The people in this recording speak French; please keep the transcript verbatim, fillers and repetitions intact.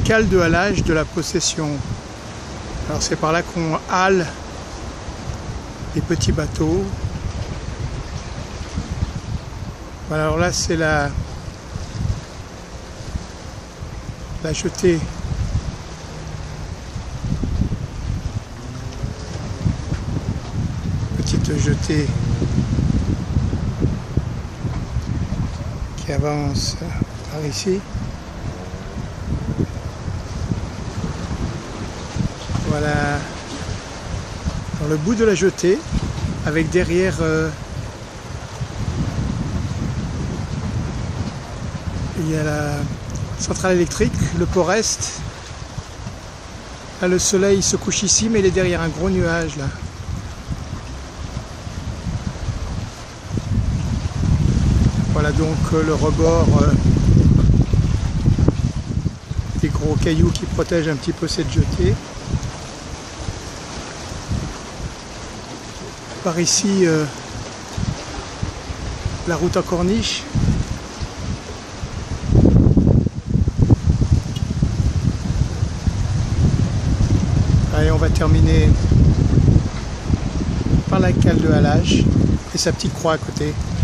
cale de halage de la possession. Alors c'est par là qu'on hale les petits bateaux. Voilà, alors là c'est la, la jetée petite jetée qui avance par ici. Voilà, dans le bout de la jetée, avec derrière euh, il y a la centrale électrique, le port est. Là, le soleil se couche ici, mais il est derrière un gros nuage là. Voilà donc euh, le rebord euh, des gros cailloux qui protègent un petit peu cette jetée. Par ici, euh, la route en corniche. Allez, on va terminer par la cale de halage et sa petite croix à côté.